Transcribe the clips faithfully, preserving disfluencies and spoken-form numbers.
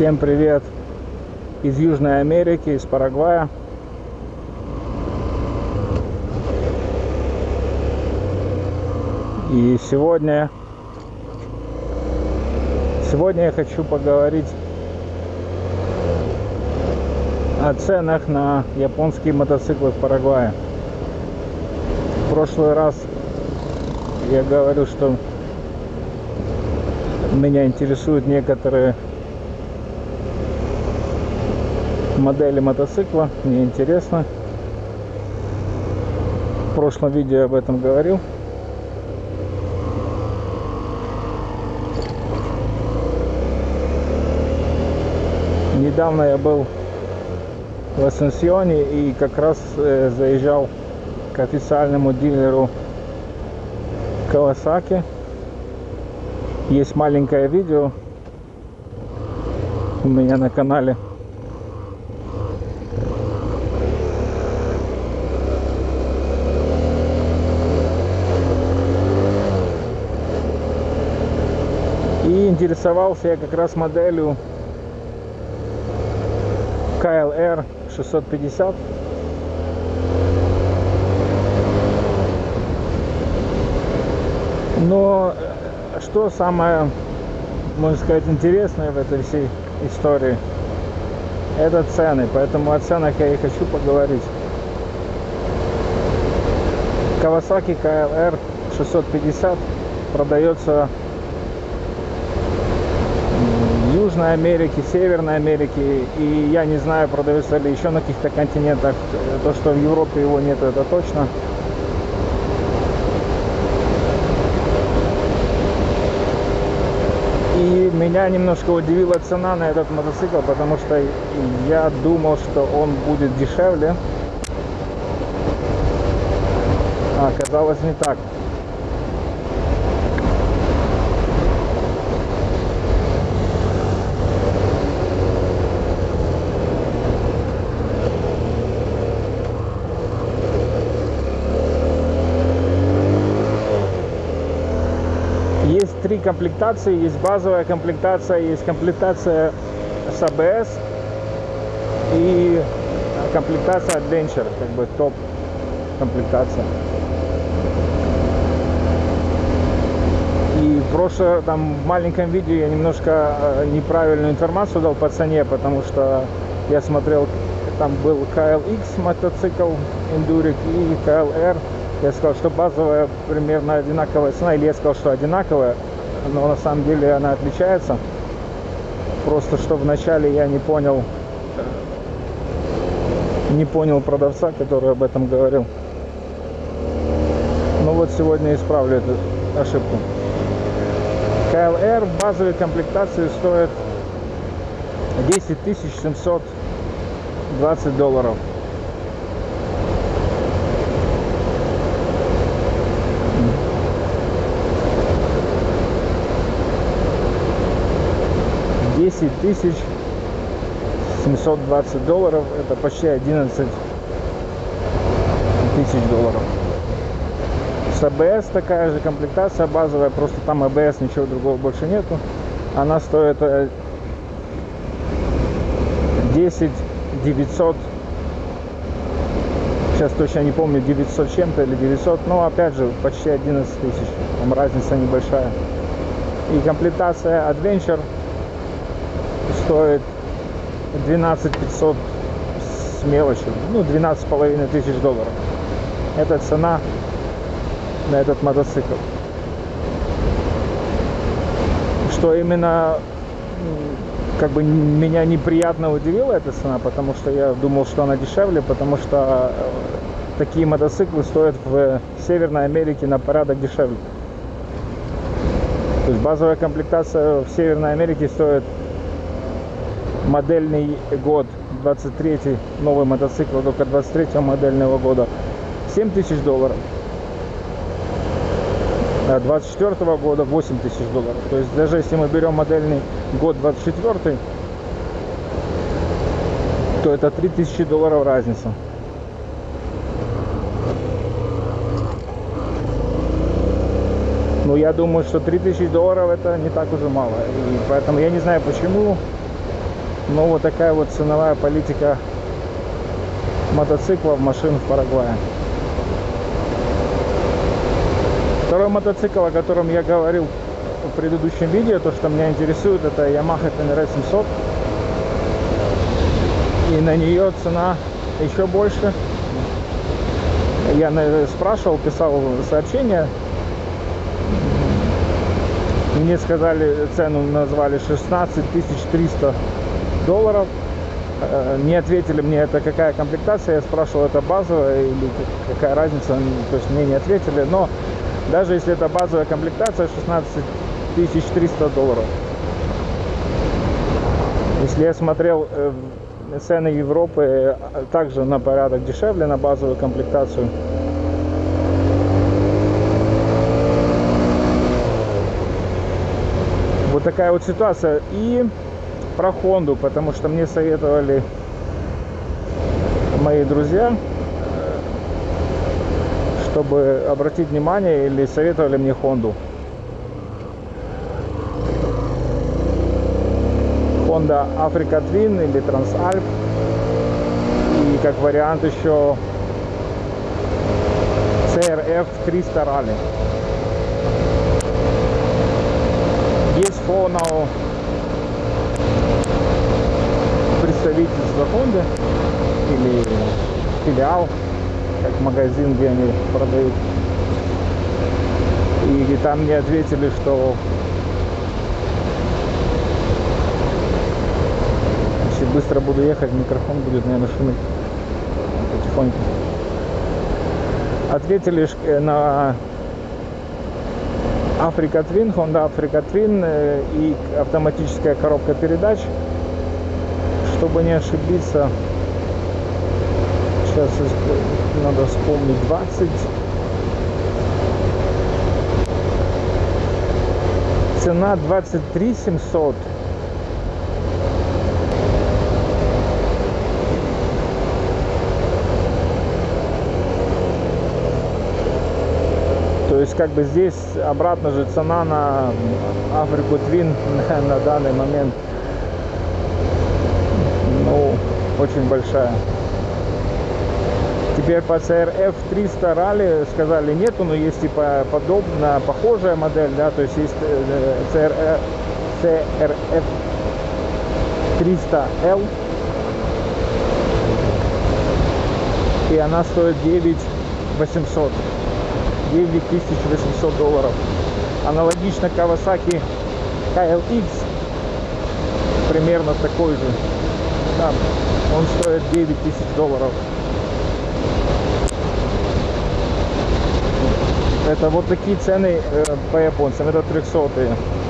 Всем привет из Южной Америки, из Парагвая. И сегодня, сегодня я хочу поговорить о ценах на японские мотоциклы в Парагвае. В прошлый раз я говорю, что меня интересуют некоторые модели мотоцикла, мне интересно. В прошлом видео я об этом говорил. Недавно я был в Асенсионе и как раз э, заезжал к официальному дилеру Kawasaki. Есть маленькое видео у меня на канале. И интересовался я как раз моделью кей эл ар шестьсот пятьдесят. Но что самое, можно сказать, интересное в этой всей истории, это цены. Поэтому о ценах я и хочу поговорить. Kawasaki кей эл ар шестьсот пятьдесят продается в Южной Америке, Северной Америке, и я не знаю, продается ли еще на каких-то континентах. То, что в Европе его нет, это точно. И меня немножко удивила цена на этот мотоцикл, потому что я думал, что он будет дешевле, а оказалось не так. Есть три комплектации. Есть базовая комплектация, есть комплектация с а бэ эс и комплектация Adventure, как бы топ комплектация. И в прошлом там в маленьком видео я немножко неправильную информацию дал по цене, потому что я смотрел, там был кей эл икс мотоцикл Enduric и кей эл ар. Я сказал, что базовая примерно одинаковая цена, или я сказал, что одинаковая, но на самом деле она отличается. Просто что вначале я не понял, не понял продавца, который об этом говорил. Ну вот сегодня исправлю эту ошибку. кей эл ар в базовой комплектации стоит десять тысяч семьсот двадцать долларов. десять тысяч семьсот двадцать долларов, это почти одиннадцать тысяч долларов. С а бэ эс такая же комплектация базовая, просто там а бэ эс, ничего другого больше нету. Она стоит десять девятьсот, сейчас точно не помню, девятьсот чем-то или девятьсот, но опять же почти одиннадцать тысяч, там разница небольшая. И комплектация Adventure стоит двенадцать пятьсот с мелочью, ну двенадцать с половиной тысяч долларов. Это цена на этот мотоцикл. Что именно как бы меня неприятно удивила эта цена, потому что я думал, что она дешевле, потому что такие мотоциклы стоят в Северной Америке на порядок дешевле. То есть базовая комплектация в Северной Америке стоит, модельный год двадцать третий, новый мотоцикл только двадцать третьего модельного года, семь тысяч долларов, а двадцать четвёртого года восемь тысяч долларов. То есть даже если мы берем модельный год двадцать четвёртый, то это три тысячи долларов разница. Ну, я думаю, что три тысячи долларов это не так уже мало. И поэтому я не знаю, почему Но вот такая вот ценовая политика мотоциклов, машин в Парагвае. Второй мотоцикл, о котором я говорил в предыдущем видео, то, что меня интересует, это Yamaha Tenere семьсот. И на нее цена еще больше. Я спрашивал, писал сообщение. Мне сказали, цену назвали шестнадцать тысяч триста долларов. Не ответили мне, это какая комплектация. Я спрашивал, это базовая или какая разница. То есть мне не ответили. Но даже если это базовая комплектация, шестнадцать тысяч триста долларов. Если я смотрел цены Европы, также на порядок дешевле на базовую комплектацию. Вот такая вот ситуация. И про Хонду, потому что мне советовали мои друзья, чтобы обратить внимание, или советовали мне Хонду. Honda Africa Twin или Transalp. И как вариант еще си эр эф триста Rally. Есть фонал представительство Honda или филиал, как магазин, где они продают. И там мне ответили, что если быстро буду ехать, микрофон будет, наверное, шуметь потихоньку. Ответили на Africa Twin, Honda Africa Twin и автоматическая коробка передач. Чтобы не ошибиться, сейчас надо вспомнить, двадцать. Цена двадцать три семьсот. То есть как бы здесь обратно же цена на Africa Twin на, на данный момент, ну, очень большая. Теперь по си эр эф триста Rally сказали нету, но есть типа подобная, похожая модель, да, то есть есть си эр эф триста эл, и она стоит девять тысяч восемьсот. девять тысяч восемьсот долларов. Аналогично Kawasaki кей эл икс, примерно такой же. Там он стоит девять тысяч долларов. Это вот такие цены э, по японцам. Это трехсотые.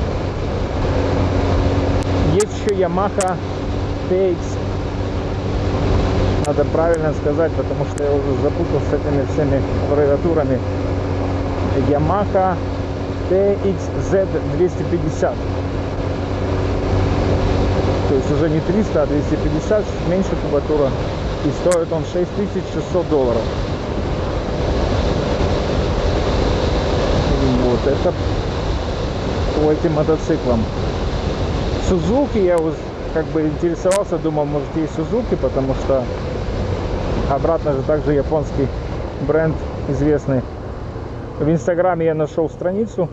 Есть еще Yamaha ти икс. Надо правильно сказать, потому что я уже запутал с этими всеми аббревиатурами. Yamaha ти икс зет двести пятьдесят. То есть уже не триста, а двести пятьдесят, меньше кубатура. И стоит он шесть тысяч шестьсот долларов. Вот это по этим мотоциклам. Сузуки, я вот как бы интересовался, думал, может есть Сузуки, потому что обратно же также японский бренд известный. В Инстаграме я нашел страницу.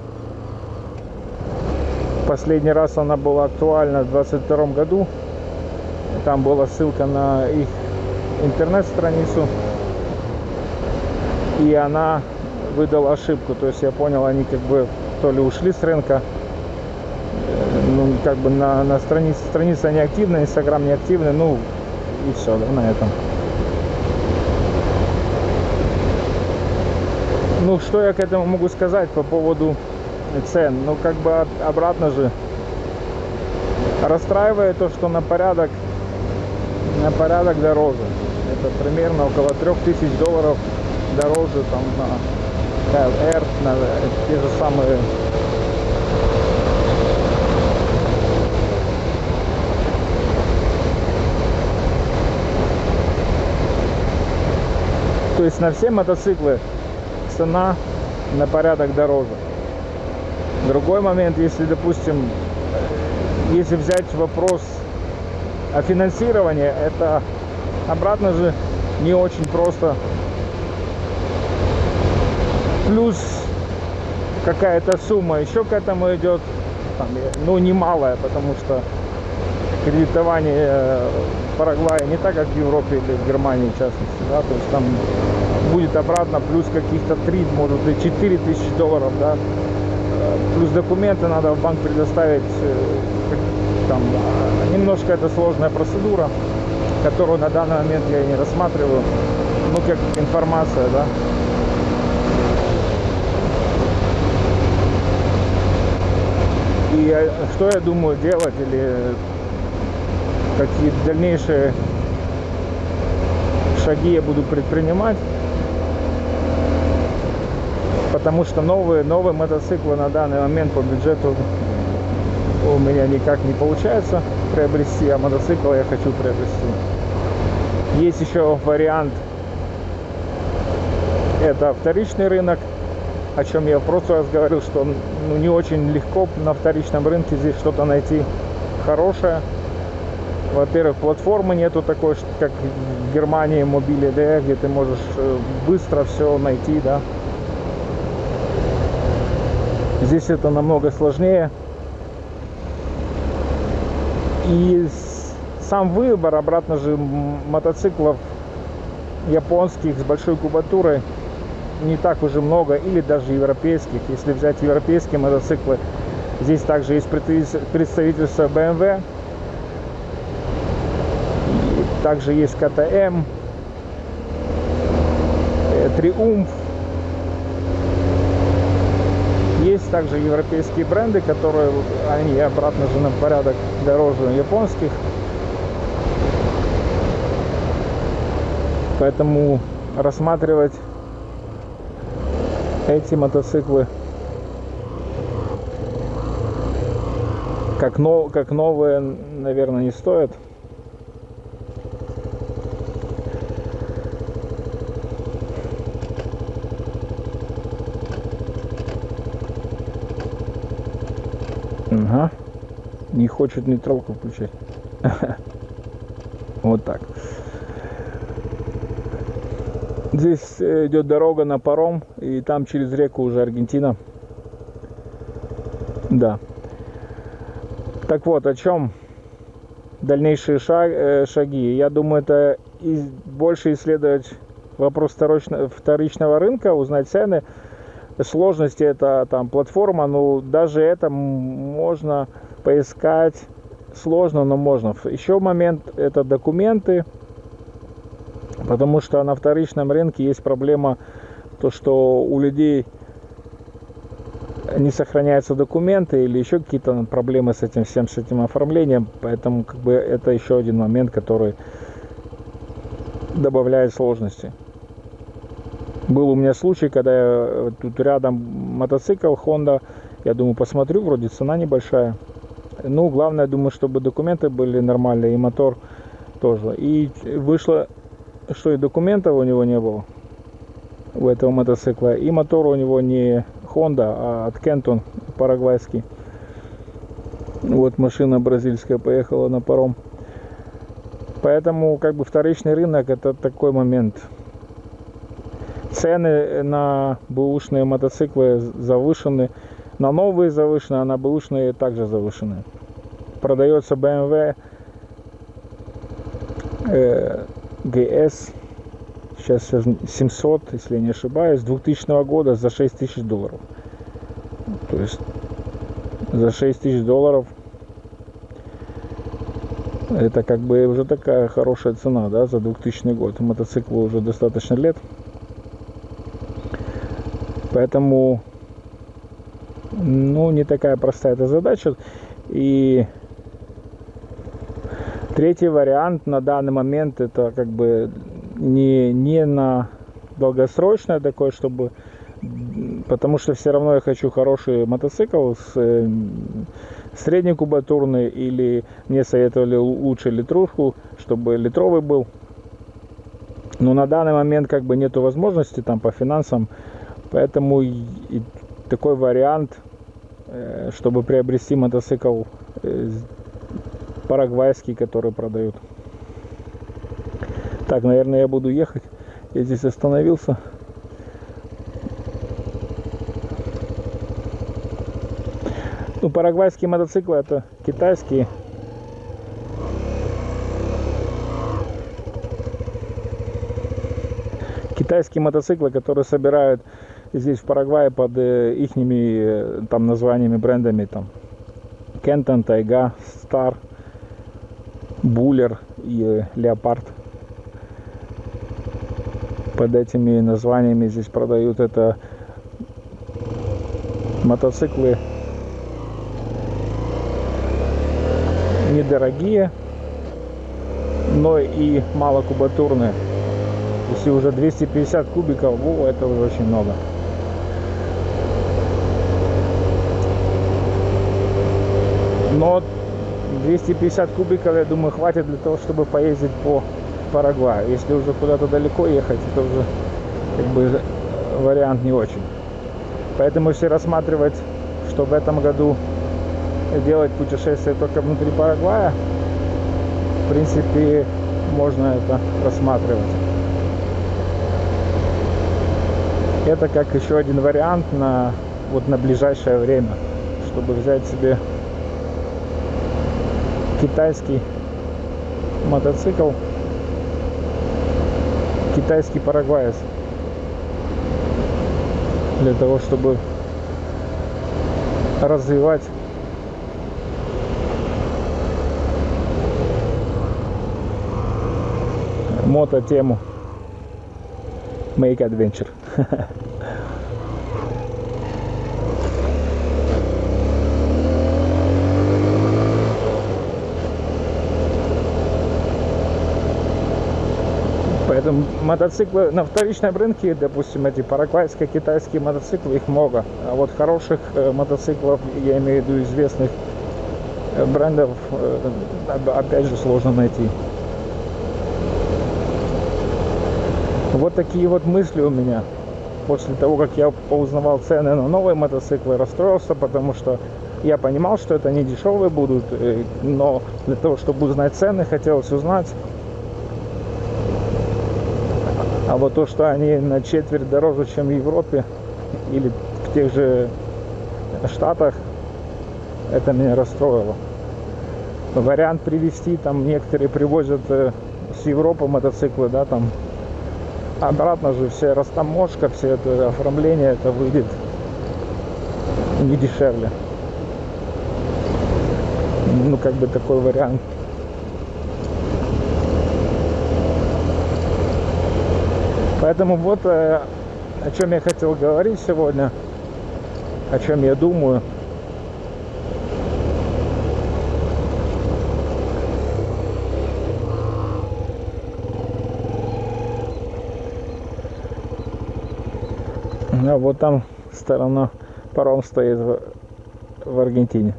Последний раз она была актуальна в двадцать втором году. Там была ссылка на их интернет-страницу. И она выдала ошибку. То есть я понял, они как бы то ли ушли с рынка. Ну, как бы на, на странице, страница не активна, Инстаграм не активный. Ну, и все, да, на этом. Ну, что я к этому могу сказать по поводу цен? Ну, как бы обратно же расстраивает то, что на порядок на порядок дороже. Это примерно около трех тысяч долларов дороже там на кей эл эр, на те же самые то есть на все мотоциклы цена на порядок дороже. Другой момент, если, допустим, если взять вопрос А финансирование это обратно же не очень просто. Плюс какая-то сумма еще к этому идет, там, ну немалая, потому что кредитование в Парагвае не так, как в Европе или в Германии в частности, да, то есть там будет обратно плюс каких-то три, может и четыре тысячи долларов, да, плюс документы надо в банк предоставить, там немножко это сложная процедура, которую на данный момент я не рассматриваю, ну как информация, да. И что я думаю делать или какие дальнейшие шаги я буду предпринимать, потому что новые, новые мотоциклы на данный момент по бюджету у меня никак не получается приобрести, а мотоцикл я хочу приобрести. Есть еще вариант, это вторичный рынок, о чем я в прошлый раз говорил, что ну, не очень легко на вторичном рынке здесь что-то найти хорошее. Во-первых, платформы нету такой, как в Германии, Mobile.de, где ты можешь быстро все найти, да. Здесь это намного сложнее. И сам выбор, обратно же, мотоциклов японских с большой кубатурой не так уже много, или даже европейских. Если взять европейские мотоциклы, здесь также есть представительство бэ эм вэ, и также есть ка тэ эм, Триумф. Есть также европейские бренды, которые они обратно же на порядок дороже японских. Поэтому рассматривать эти мотоциклы как, нов, как новые, наверное, не стоит. Ага. Не хочет нейтралку включать. Вот так. Здесь идет дорога на паром, и там через реку уже Аргентина. Да. Так вот, о чем дальнейшие шаг, шаги. Я думаю, это и больше исследовать вопрос вторичного рынка, узнать цены. Сложности это там платформа, но даже это можно поискать сложно, но можно. Еще момент это документы. Потому что на вторичном рынке есть проблема, то что у людей не сохраняются документы или еще какие-то проблемы с этим всем, с этим оформлением. Поэтому как бы это еще один момент, который добавляет сложности. Был у меня случай, когда я, тут рядом мотоцикл Honda, я думаю, посмотрю, вроде цена небольшая. Ну, главное, думаю, чтобы документы были нормальные и мотор тоже. И вышло, что и документов у него не было, у этого мотоцикла, и мотор у него не Honda, а от Kenton, парагвайский. Вот машина бразильская поехала на паром. Поэтому как бы вторичный рынок это такой момент. Цены на бэушные мотоциклы завышены, на новые завышены, а на бэушные также завышены. Продается бэ эм вэ э, джи эс, сейчас семьсот, если я не ошибаюсь, двухтысячного года за шесть тысяч долларов. То есть за шесть тысяч долларов это как бы уже такая хорошая цена, да, за двухтысячный год. Мотоциклу уже достаточно лет. Поэтому, ну, не такая простая эта задача. И третий вариант на данный момент это как бы не, не на долгосрочное такое, чтобы, потому что все равно я хочу хороший мотоцикл с среднекубатурный, или мне советовали лучше литрушку, чтобы литровый был. Но на данный момент как бы нету возможности там по финансам. Поэтому и такой вариант, чтобы приобрести мотоцикл парагвайский, который продают. Так, наверное, я буду ехать. Я здесь остановился. Ну, парагвайские мотоциклы — это китайские. Китайские мотоциклы, которые собирают здесь в Парагвае под э, ихними э, там названиями, брендами, там Кентон, Тайга, Стар, Буллер и э, Леопард. Под этими названиями здесь продают. Это мотоциклы недорогие, но и малокубатурные. Если уже двести пятьдесят кубиков, о, это уже очень много. Но двести пятьдесят кубиков, я думаю, хватит для того, чтобы поездить по Парагваю. Если уже куда-то далеко ехать, это уже как бы вариант не очень. Поэтому если рассматривать, что в этом году делать путешествие только внутри Парагвая, в принципе, можно это рассматривать. Это как еще один вариант на, вот, на ближайшее время, чтобы взять себе китайский мотоцикл, китайский парагваец, для того, чтобы развивать мото-тему. Make adventure. Поэтому мотоциклы на вторичном рынке, допустим, эти парагвайско-китайские мотоциклы, их много. А вот хороших э, мотоциклов, я имею в виду известных э, брендов, э, опять же сложно найти. Вот такие вот мысли у меня. После того, как я поузнавал цены на новые мотоциклы, расстроился, потому что я понимал, что это не дешевые будут, но для того, чтобы узнать цены, хотелось узнать. А вот то, что они на четверть дороже, чем в Европе или в тех же Штатах, это меня расстроило. Вариант привезти, там некоторые привозят с Европы мотоциклы, да, там обратно же все растаможка, все это оформление, это выйдет не дешевле. Ну, как бы такой вариант. Поэтому вот о чем я хотел говорить сегодня, о чем я думаю. А вот там сторона паром стоит в, в Аргентине.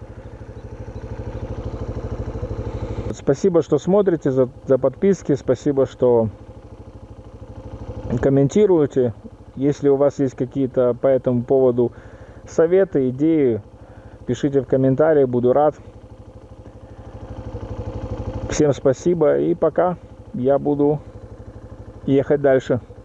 Спасибо, что смотрите, за, за подписки, спасибо, что комментируете. Если у вас есть какие-то по этому поводу советы, идеи, пишите в комментарии, буду рад. Всем спасибо и пока. Я буду ехать дальше.